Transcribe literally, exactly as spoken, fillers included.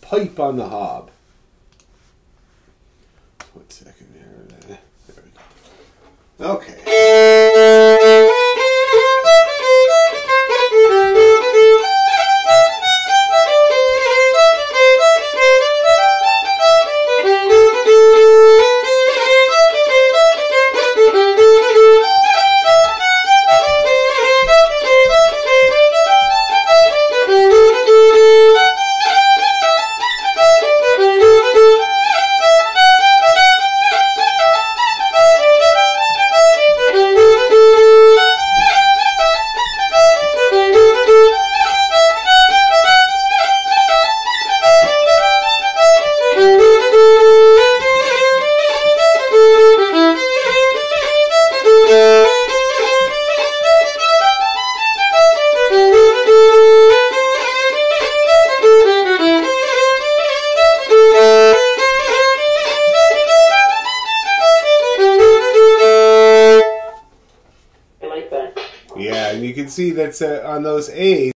pipe on the hob. One second there. There we go. Okay. Yeah, and you can see that's uh, on those A's.